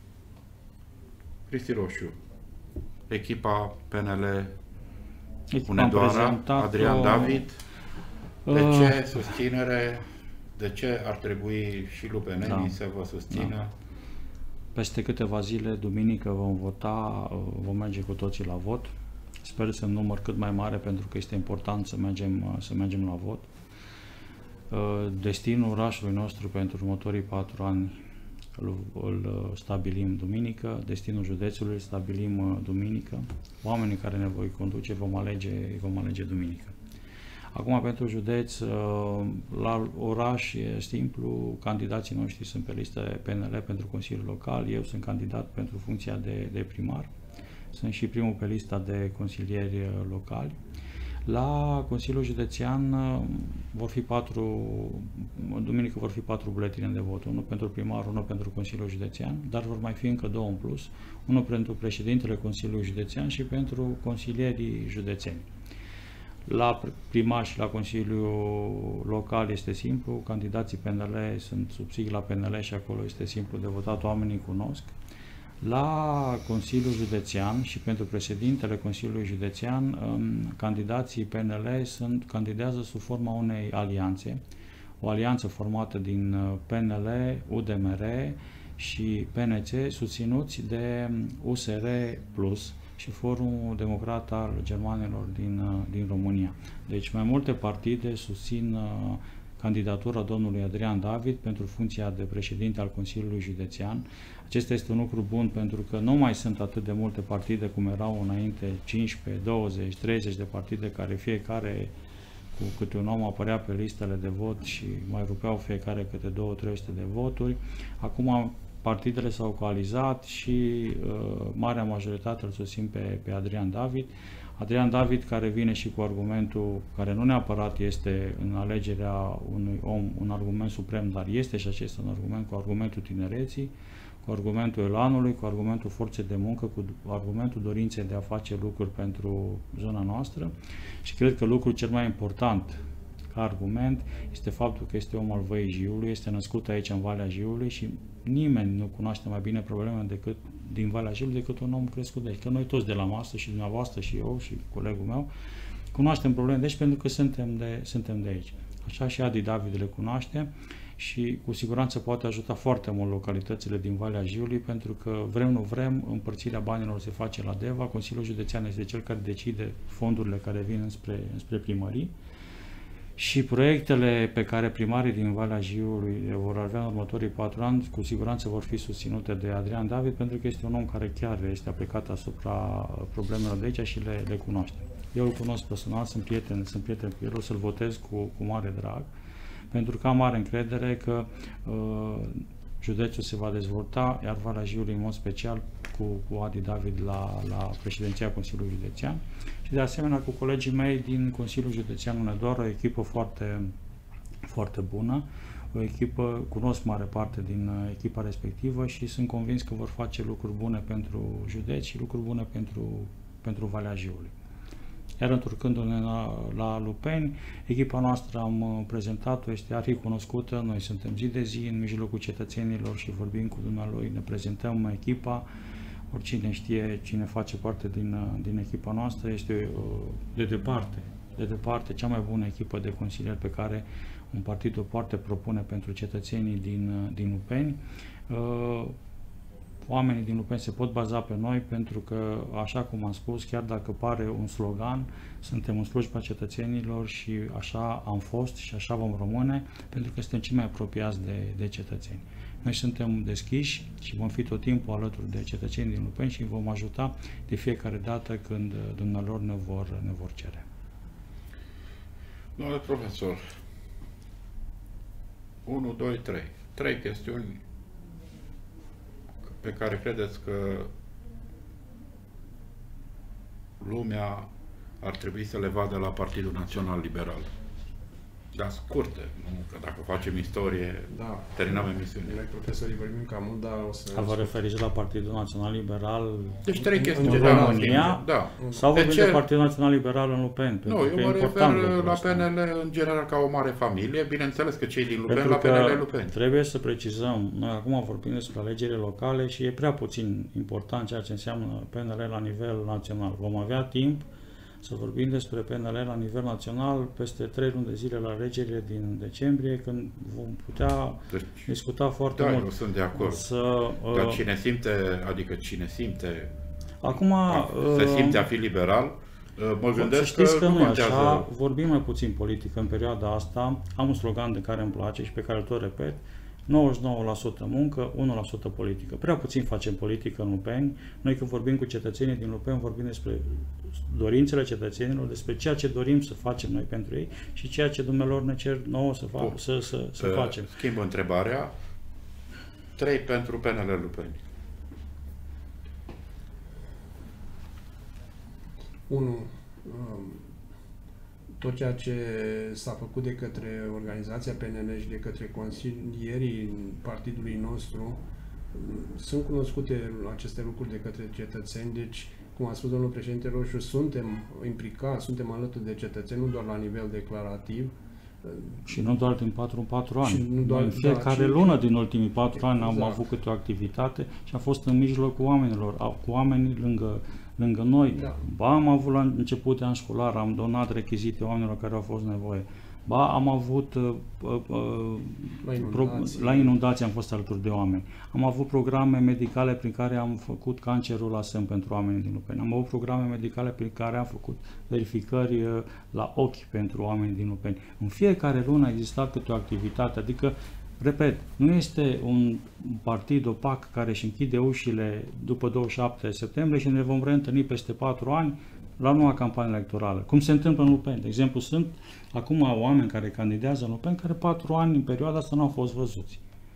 Cristi Roșu, echipa PNL Hunedoara, Adrian David, de ce susținere, de ce ar trebui și lupenenii să vă susțină? Da. Peste câteva zile, duminică, vom vota, vom merge cu toții la vot. Sper să număr cât mai mare, pentru că este important să mergem la vot. Destinul orașului nostru pentru următorii 4 ani îl stabilim duminică, destinul județului îl stabilim duminică, oamenii care ne voi conduce vom alege duminică. Acum, pentru județ, la oraș e simplu, candidații noștri sunt pe listă PNL pentru Consiliul Local, eu sunt candidat pentru funcția de primar, sunt și primul pe lista de consilieri locali. La Consiliul Județean duminică vor fi 4 buletine de vot, unul pentru primar, unul pentru Consiliul Județean, dar vor mai fi încă 2 în plus, unul pentru președintele Consiliului Județean și pentru consilierii județeni. La primar și la Consiliul Local este simplu, candidații PNL sunt sub sigla PNL și acolo este simplu de votat, oamenii cunosc. La Consiliul Județean și pentru președintele Consiliului Județean, candidații PNL candidează sub forma unei alianțe, o alianță formată din PNL, UDMR și PNC, susținuți de USR Plus și Forumul Democrat al Germanilor din România. Deci mai multe partide susțin candidatura domnului Adrian David pentru funcția de președinte al Consiliului Județean. Acesta este un lucru bun, pentru că nu mai sunt atât de multe partide cum erau înainte, 15, 20, 30 de partide care fiecare cu câte un om apărea pe listele de vot și mai rupeau fiecare câte 200-300 de voturi. Acum partidele s-au coalizat și marea majoritate îl susțin pe Adrian David. Adrian David, care vine și cu argumentul care nu neapărat este în alegerea unui om un argument suprem, dar este și acesta un argument, cu argumentul tinereții, cu argumentul elanului, cu argumentul forței de muncă, cu argumentul dorinței de a face lucruri pentru zona noastră. Și cred că lucrul cel mai important ca argument este faptul că este om al Văii Jiului, este născut aici în Valea Jiului și nimeni nu cunoaște mai bine probleme din Valea Jiului decât un om crescut de aici. Că noi toți de la masă, și dumneavoastră și eu și colegul meu, cunoaștem probleme de aici pentru că suntem de aici. Așa și Adi David le cunoaște și cu siguranță poate ajuta foarte mult localitățile din Valea Jiului, pentru că vrem, nu vrem, împărțirea banilor se face la DEVA, Consiliul Județean este cel care decide fondurile care vin spre primării. Și proiectele pe care primarii din Valea Jiului le vor avea în următorii 4 ani, cu siguranță vor fi susținute de Adrian David, pentru că este un om care chiar este aplicat asupra problemelor de aici și le cunoaște. Eu îl cunosc personal, sunt prieten cu el, o să-l votez cu mare drag, pentru că am mare încredere că județul se va dezvolta, iar Valea Jiului în mod special cu Adi David la președinția Consiliului Județean și de asemenea cu colegii mei din Consiliul Județean Hunedoara, o echipă foarte, foarte bună, o echipă, cunosc mare parte din echipa respectivă și sunt convins că vor face lucruri bune pentru județ și lucruri bune pentru Valea Jiului. Iar întorcându-ne la Lupeni, echipa noastră am prezentat-o, este arhi cunoscută, noi suntem zi de zi în mijlocul cetățenilor și vorbim cu dumnealui, ne prezentăm echipa, oricine știe cine face parte din echipa noastră, este de departe cea mai bună echipă de consilieri pe care un partid o poate propune pentru cetățenii din Lupeni. Oamenii din Lupeni se pot baza pe noi pentru că, așa cum am spus, chiar dacă pare un slogan, suntem în slujba cetățenilor și așa am fost și așa vom rămâne, pentru că suntem cei mai apropiați de cetățeni. Noi suntem deschiși și vom fi tot timpul alături de cetățenii din Lupeni și vom ajuta de fiecare dată când dumnealor ne vor cere. Domnule profesor, 1, 2, 3. 3 chestiuni pe care credeți că lumea ar trebui să le vadă la Partidul Național Liberal. Dar scurte, nu? Că dacă facem istorie, terminăm emisiunea. Noi, profesorii, vorbim cam mult, dar o să... Vă referiți la Partidul Național Liberal deci 3 chestiuni în România? Da. Sau vorbim de Partidul Național Liberal în Lupeni? Nu, eu mă refer la PNL în general ca o mare familie. Bineînțeles că cei din Lupeni la PNL Lupeni. Trebuie să precizăm, noi acum vorbim despre alegerile locale și e prea puțin important ceea ce înseamnă PNL la nivel național. Vom avea timp să vorbim despre PNL la nivel național peste 3 luni de zile la alegerile din decembrie, când vom putea discuta foarte mult. Eu sunt de acord. Dar cine simte acum, se simte a fi liberal, mă gândesc că nu așa, vorbim mai puțin politică în perioada asta, am un slogan de care îmi place și pe care îl tot repet, 99% muncă, 1% politică. Prea puțin facem politică în Lupeni. Noi când vorbim cu cetățenii din Lupeni, vorbim despre dorințele cetățenilor, despre ceea ce dorim să facem noi pentru ei și ceea ce dumnealor ne cer nouă să facem. Schimb întrebarea. 3 pentru PNL Lupeni. 1. Tot ceea ce s-a făcut de către organizația PNL și de către consilierii partidului nostru, sunt cunoscute aceste lucruri de către cetățeni, deci, cum a spus domnul președinte Roșu, suntem implicați, suntem alături de cetățeni, nu doar la nivel declarativ. Și nu doar din 4 în 4 ani. În fiecare lună din ultimii 4 ani am avut câte o activitate și am fost în mijlocul oamenilor, cu oamenii lângă noi. Da. Ba am avut la început de an școlar, am donat rechizite oamenilor care au fost nevoie. Ba am avut la inundații am fost alături de oameni. Am avut programe medicale prin care am făcut cancerul la sân pentru oamenii din Lupeni. Am avut programe medicale prin care am făcut verificări la ochi pentru oamenii din Lupeni. În fiecare lună a existat câte o activitate, adică repet, nu este un partid opac care își închide ușile după 27 septembrie și ne vom reîntâlni peste 4 ani la noua campanie electorală. Cum se întâmplă în Lupeni. De exemplu, sunt acum oameni care candidează în Lupeni care 4 ani în perioada asta nu au fost văzuți.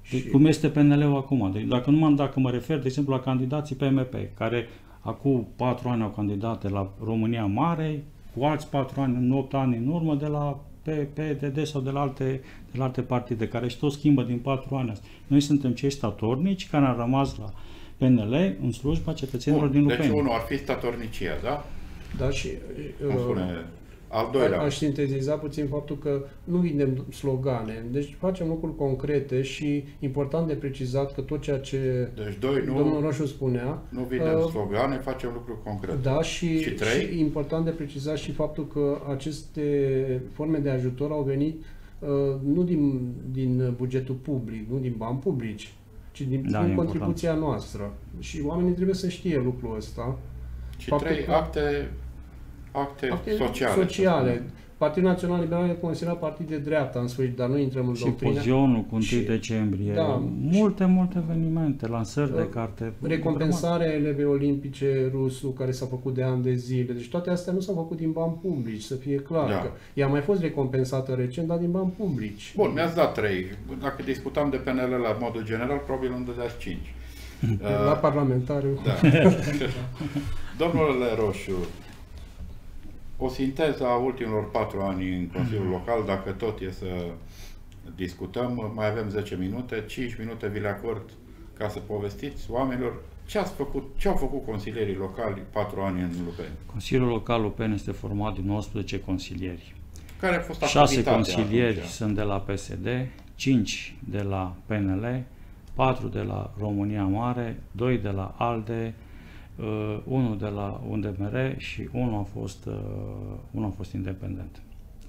Cum este PNL-ul acum. Deci dacă mă refer, de exemplu, la candidații PMP, care acum 4 ani au candidate la România Mare, cu alți 4 ani, 8 ani în urmă, de la PDD sau de la alte partide, care și tot schimbă din 4 ani. Noi suntem cei statornici care am rămas la PNL în slujba cetățenilor din Lupeni. Deci unul ar fi statornicia, da? Da, și al doilea. Aș sintetiza puțin faptul că nu vindem slogane, deci facem lucruri concrete și important de precizat că tot ceea ce domnul Roșu spunea... Nu vindem slogane, facem lucruri concrete. Da, și important de precizat și faptul că aceste forme de ajutor au venit nu din bugetul public, nu din bani publici, ci din contribuția noastră. Și oamenii trebuie să știe lucrul ăsta. Și 3 acte sociale. Partidul Național Liberal e considerat partid de dreapta, în sfârșit, dar nu intrăm în doctrină. Simpozionul cu 1 decembrie, multe evenimente, lansări de carte. Recompensarea elevei olimpice Roșu, care s-a făcut de ani de zile. Deci toate astea nu s-au făcut din bani publici, să fie clar. Că ea a mai fost recompensată recent, dar din bani publici. Bun, mi-ați dat 3. Dacă discutam de PNL la modul general, probabil îmi dădeați 5. La parlamentariu. Da. Domnule Roșu, o sinteză a ultimilor 4 ani în Consiliul Local, dacă tot e să discutăm, mai avem 10 minute, 5 minute vi le acord ca să povestiți oamenilor ce au făcut consilierii locali 4 ani în Lupeni. Consiliul Local Lupeni este format din 19 consilieri. Care a fost 6 consilieri sunt de la PSD, 5 de la PNL, 4 de la România Mare, 2 de la ALDE, 1 de la UNDMR și 1 a fost independent.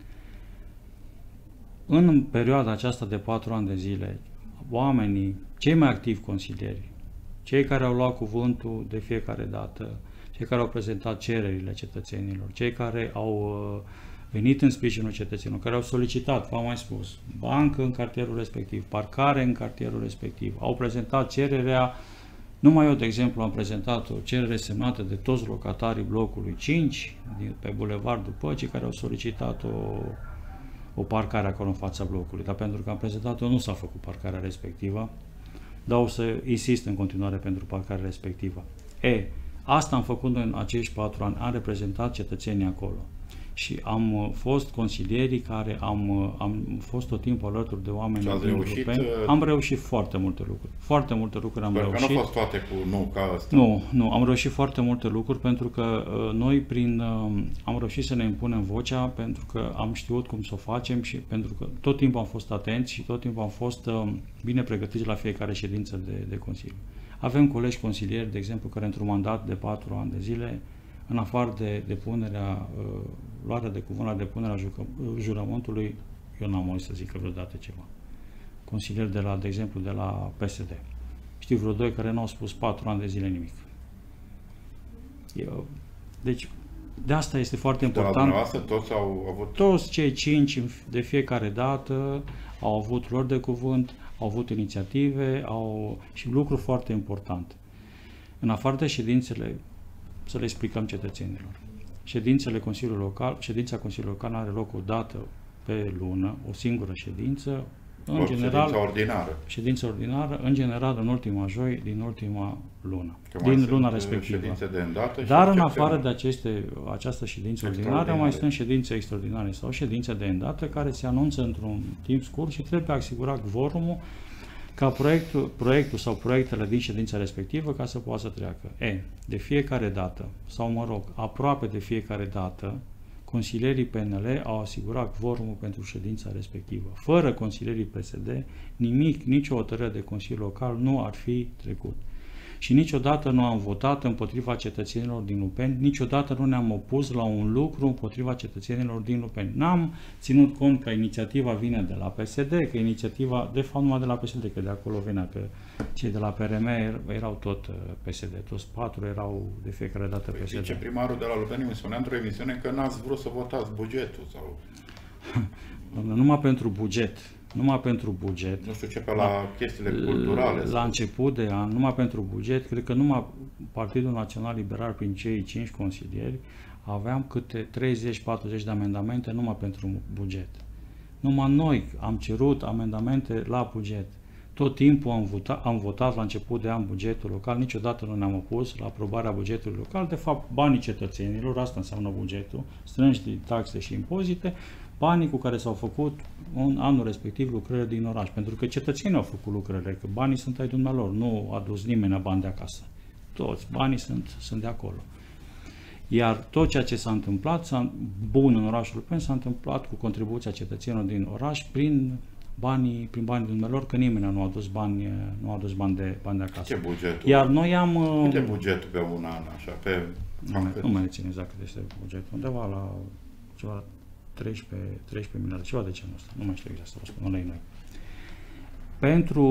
În perioada aceasta de 4 ani de zile, oamenii, cei mai activi consilieri, cei care au luat cuvântul de fiecare dată, cei care au prezentat cererile cetățenilor, cei care au venit în sprijinul cetățenilor, care au solicitat, v-am mai spus, bancă în cartierul respectiv, parcare în cartierul respectiv, au prezentat cererea. Numai eu, de exemplu, am prezentat o cerere semnată de toți locatarii blocului 5 pe Bulevardul Păcii, care au solicitat o parcare acolo în fața blocului. Dar pentru că am prezentat-o, nu s-a făcut parcarea respectivă, dar o să insist în continuare pentru parcarea respectivă. Asta am făcut în acești 4 ani, am reprezentat cetățenii acolo. Și am fost consilierii care am fost tot timpul alături de oameni europeni. Am reușit foarte multe lucruri. Foarte multe lucruri am reușit. Că nu au fost toate cu nu ca asta. Nu, am reușit foarte multe lucruri pentru că noi am reușit să ne impunem vocea, pentru că am știut cum să o facem și pentru că tot timpul am fost atenți și tot timpul am fost bine pregătiți la fiecare ședință de Consiliu. Avem colegi consilieri, de exemplu, care într-un mandat de 4 ani de zile, în afară de luarea de cuvânt la depunerea jurământului, eu n-am auzit să zică vreodată ceva. Consilieri de exemplu, de la PSD. Știu vreo 2 care nu au spus 4 ani de zile nimic. Deci, de asta este foarte important. Toți au avut... Toți cei 5 de fiecare dată au avut lor de cuvânt, au avut inițiative, și lucru foarte important. În afară de ședințele, să le explicăm cetățenilor. Ședința Consiliului Local are loc o dată pe lună, o singură ședință, ședință ordinară, în general în ultima joi din ultima lună, din luna respectivă. Dar în afară de această ședință ordinară, mai sunt ședințe extraordinare sau ședințe de îndată care se anunță într-un timp scurt și trebuie asigurat quorumul ca proiectul sau proiectele din ședința respectivă ca să poată să treacă. De fiecare dată, sau mă rog, aproape de fiecare dată, consilierii PNL au asigurat quorumul pentru ședința respectivă. Fără consilierii PSD, nicio hotărâre de Consiliu Local nu ar fi trecut. Și niciodată nu am votat împotriva cetățenilor din Lupeni, niciodată nu ne-am opus la un lucru împotriva cetățenilor din Lupeni. N-am ținut cont că inițiativa vine de la PSD, că inițiativa, de fapt numai de la PSD, că de acolo venea, că cei de la PRM erau tot PSD, toți 4 erau de fiecare dată PSD. Viceprimarul de la Lupeni îmi spunea într-o emisiune că n-ați vrut să votați bugetul sau... Numai pentru buget. Nu știu ce, pe la chestiile culturale. La început de an, numai pentru buget, cred că numai Partidul Național Liberal, prin cei 5 consilieri, aveam câte 30-40 de amendamente numai pentru buget. Numai noi am cerut amendamente la buget. tot timpul am votat la început de an bugetul local, niciodată nu ne-am opus la aprobarea bugetului local. De fapt, banii cetățenilor, asta înseamnă bugetul, strânși din taxe și impozite, banii cu care s-au făcut în anul respectiv lucrările din oraș. Pentru că cetățenii au făcut lucrările, că banii sunt ai dumnealor, nu a dus nimeni bani de acasă. Toți banii sunt de acolo. Iar tot ceea ce s-a întâmplat, bun în orașul Lupeni, s-a întâmplat cu contribuția cetățenilor din oraș prin banii dumnealor, că nimeni nu a adus bani de acasă. Ce bugetul? Iar noi am... Cât bugetul pe un an, așa? Nu mai țin exact cât este bugetul. Undeva la ceva 13 miliarde, ceva de genul ăsta. Nu mai știu exact să vă spun, noi. Pentru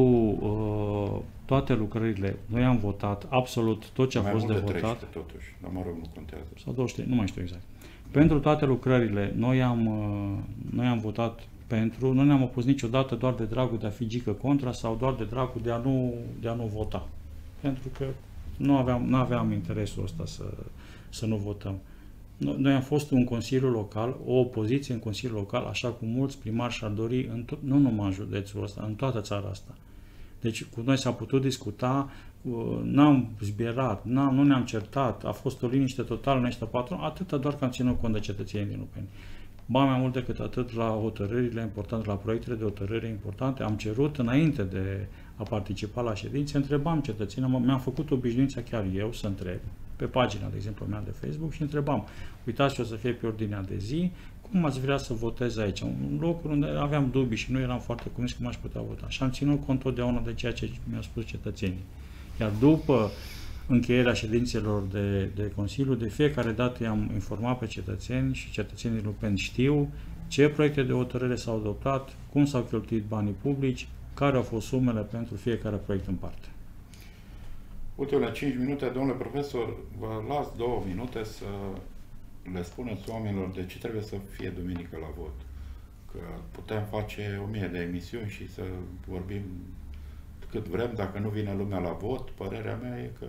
toate lucrările, noi am votat absolut tot ce a fost de votat. 13, totuși, dar mă rog, nu contează. Sau 23, nu mai știu exact. Pentru toate lucrările, noi am votat pentru, nu ne-am opus niciodată doar de dragul de a fi gică contra sau doar de dragul de a nu vota. Pentru că nu aveam interesul ăsta să nu votăm. Noi am fost un consiliu local, o opoziție în consiliul local, așa cum mulți primari și-ar dori, nu numai în județul ăsta, în toată țara asta. Deci cu noi s-a putut discuta, n-am zbierat, nu ne-am certat, a fost o liniște totală în ăștia 4 ani, atâta doar că am ținut cont de cetățenii din Lupeni. Ba mai mult decât atât, la hotărârile importante, la proiectele de hotărâre importante, am cerut înainte de a participa la ședințe, întrebam cetățenii, mi-am făcut obișnuința chiar eu să întreb, pe pagina, de exemplu, mea de Facebook și întrebam, uitați ce o să fie pe ordinea de zi, cum ați vrea să votez aici? Un loc unde aveam dubii și nu eram foarte convins cum aș putea vota. Și am ținut cont totdeauna de ceea ce mi-au spus cetățenii. Iar după încheierea ședințelor de Consiliu, de fiecare dată i-am informat pe cetățeni și cetățenii Lupeni știu ce proiecte de hotărâre s-au adoptat, cum s-au cheltuit banii publici, care au fost sumele pentru fiecare proiect în parte. Ultimele 5 minute, domnule profesor, vă las 2 minute să le spuneți oamenilor de ce trebuie să fie duminică la vot. Că putem face 1000 de emisiuni și să vorbim cât vrem, dacă nu vine lumea la vot, părerea mea e că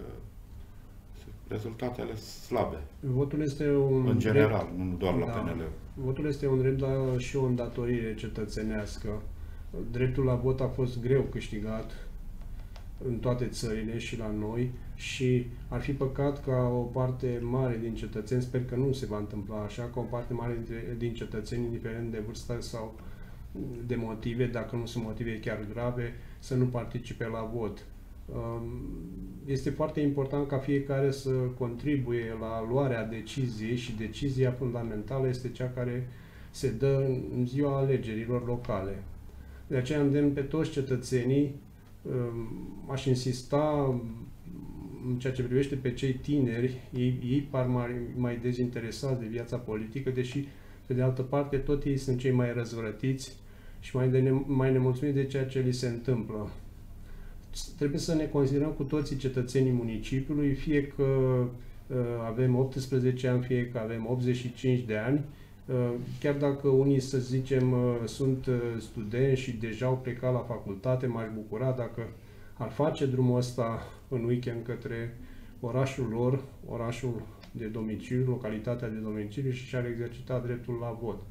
rezultatele slabe. Votul este în general, nu doar la PNL. Votul este un drept, dar și o îndatorire cetățenească. Dreptul la vot a fost greu câștigat în toate țările și la noi și ar fi păcat ca o parte mare din cetățeni, sper că nu se va întâmpla așa, ca o parte mare din cetățeni, indiferent de vârstă sau de motive, dacă nu sunt motive chiar grave, să nu participe la vot. Este foarte important ca fiecare să contribuie la luarea deciziei și decizia fundamentală este cea care se dă în ziua alegerilor locale. De aceea îndemn pe toți cetățenii, aș insista în ceea ce privește pe cei tineri, ei par mai dezinteresați de viața politică, deși, pe de altă parte, tot ei sunt cei mai răzvrătiți și mai nemulțumiți de ceea ce li se întâmplă. Trebuie să ne considerăm cu toții cetățenii municipiului, fie că avem 18 ani, fie că avem 85 de ani, chiar dacă unii, să zicem, sunt studenți și deja au plecat la facultate, m-aș bucura dacă ar face drumul ăsta în weekend către orașul lor, orașul de domiciliu, localitatea de domiciliu și și-ar exercita dreptul la vot.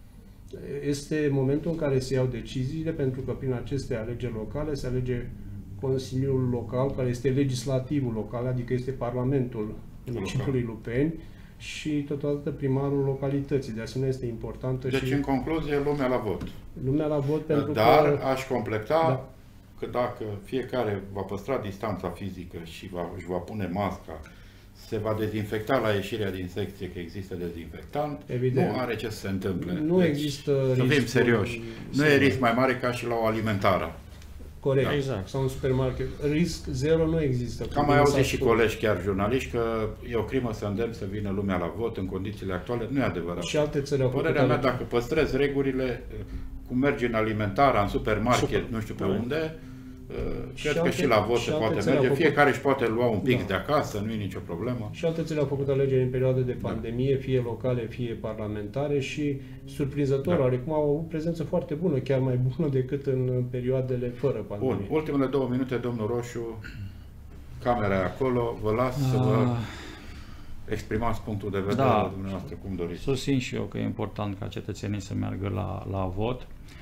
Este momentul în care se iau deciziile, pentru că prin aceste alegeri locale se alege Consiliul Local, care este legislativul local, adică este Parlamentul municipiului Lupeni, și totodată primarul localității. De asemenea, este importantă deci, și... în concluzie, lumea la vot. Lumea la vot pentru Dar că... aș completa că dacă fiecare va păstra distanța fizică și își va pune masca, se va dezinfecta la ieșirea din secție, că există dezinfectant, evident, nu are ce să se întâmple. Nu există să fim serioși. Nu e risc mai mare ca și la o alimentară. Corect, da. Exact. Sau un supermarket. Risc zero nu există. Am mai auzit și colegi, chiar jurnaliști, că e o crimă să îndemn să vină lumea la vot în condițiile actuale. Nu e adevărat. Și alte țări au făcut. Părerea mea, dacă păstrezi regulile, cum mergi în alimentară, în supermarket, nu știu pe unde, cred că și la vot se poate merge. Fiecare își poate lua un pic de acasă, nu e nicio problemă. Și alte țări au făcut alegeri în perioade de pandemie, fie locale, fie parlamentare și, surprinzător, oarecum au avut prezență foarte bună, chiar mai bună decât în perioadele fără pandemie. Bun, ultimele 2 minute, domnul Roșu, camera e acolo, vă las să vă exprimați punctul de vedere dumneavoastră, cum doriți. Susțin și eu că e important ca cetățenii să meargă la vot.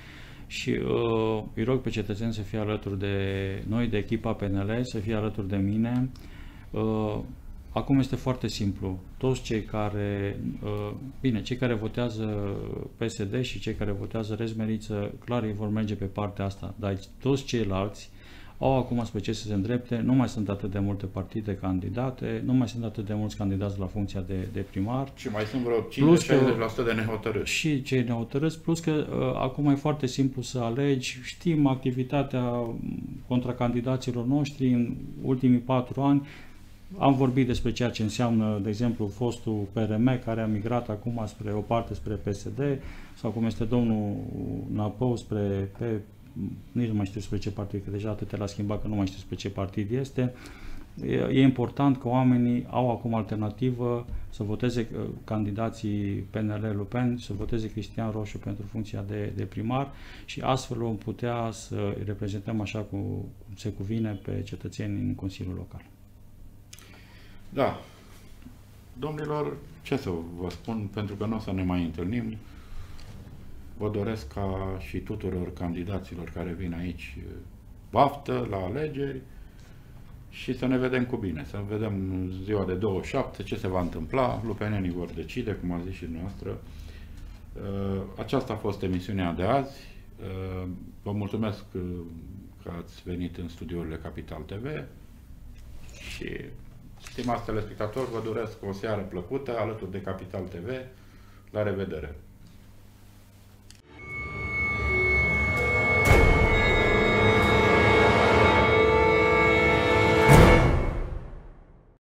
și îi rog pe cetățeni să fie alături de noi, de echipa PNL, să fie alături de mine. Acum este foarte simplu. Toți cei care, cei care votează PSD și cei care votează Rezmeriță, clar ei vor merge pe partea asta, dar toți ceilalți au acum spre ce să se îndrepte, nu mai sunt atât de multe partide candidate, nu mai sunt atât de mulți candidați la funcția de primar. Și mai sunt vreo 50-60% de nehotărâți. Și cei nehotărâți, plus că acum e foarte simplu să alegi, știm activitatea contra candidaților noștri în ultimii 4 ani, am vorbit despre ceea ce înseamnă, de exemplu, fostul PRM care a migrat acum spre o parte spre PSD, sau cum este domnul Napău nici nu mai știu spre ce partid, că deja atât l-a schimbat că nu mai știu spre ce partid este. E important că oamenii au acum alternativă să voteze candidații PNL-Lupen, să voteze Cristian Roșu pentru funcția de primar și astfel vom putea să reprezentăm așa cum se cuvine pe cetățeni în Consiliul Local. Da. Domnilor, ce să vă spun, pentru că nu o să ne mai întâlnim, vă doresc ca și tuturor candidaților care vin aici baftă la alegeri și să ne vedem cu bine, să vedem ziua de 27 ce se va întâmpla, lupenenii vor decide, cum a zis și dumneavoastră. Aceasta a fost emisiunea de azi. Vă mulțumesc că ați venit în studiourile Kapital TV și, stimați telespectatori, vă doresc o seară plăcută alături de Kapital TV. La revedere!